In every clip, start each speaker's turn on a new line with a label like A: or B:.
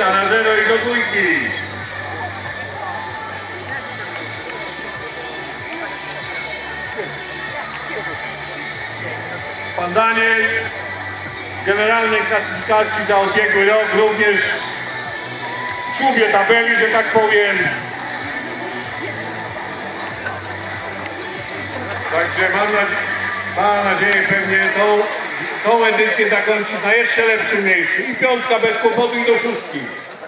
A: 20-0 i do dwójki. Pan Daniel w generalnej klasyfikacji za ubiegły rok również w czubie tabeli, że tak powiem. Także mam nadzieję pewnie tą edycję zakończyć na jeszcze lepszym miejscu. I piątka bez kłopotu i do szóstki.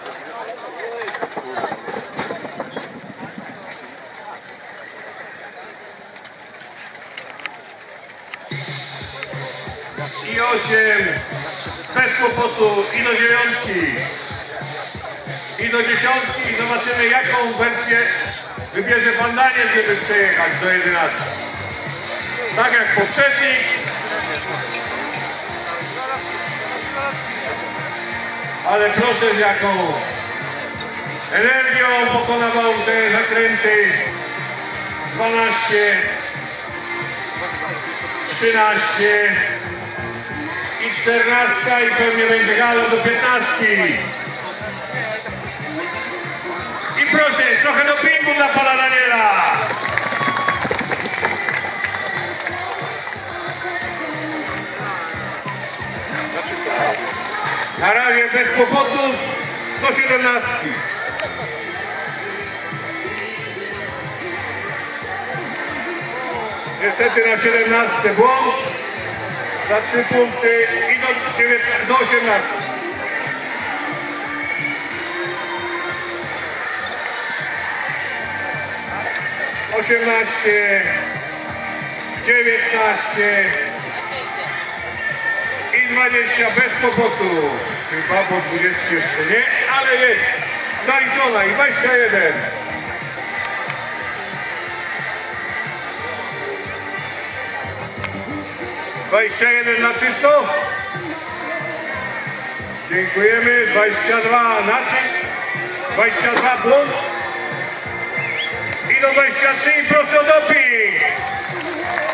A: I 8 bez kłopotu i do dziewiątki. I do dziesiątki. I zobaczymy, jaką wersję wybierze pan Daniel, żeby przejechać do 11. Tak jak poprzednik. Ale proszę, z jaką energią pokonywał te zakręty. 12, 13 i 14 i pewnie będzie galo do 15. I proszę, trochę dopingu dla pana Daniela. Na razie bez kłopotów do 17. Niestety na 17 błąd. Za 3 punkty i do 18. Osiemnaście, 19 i 20 bez kłopotu. Chyba po 20 jeszcze nie, ale jest zaliczona i 21. Na czysto. Dziękujemy. 22 na czysto. 22 błąd. I do 23 proszę o doping.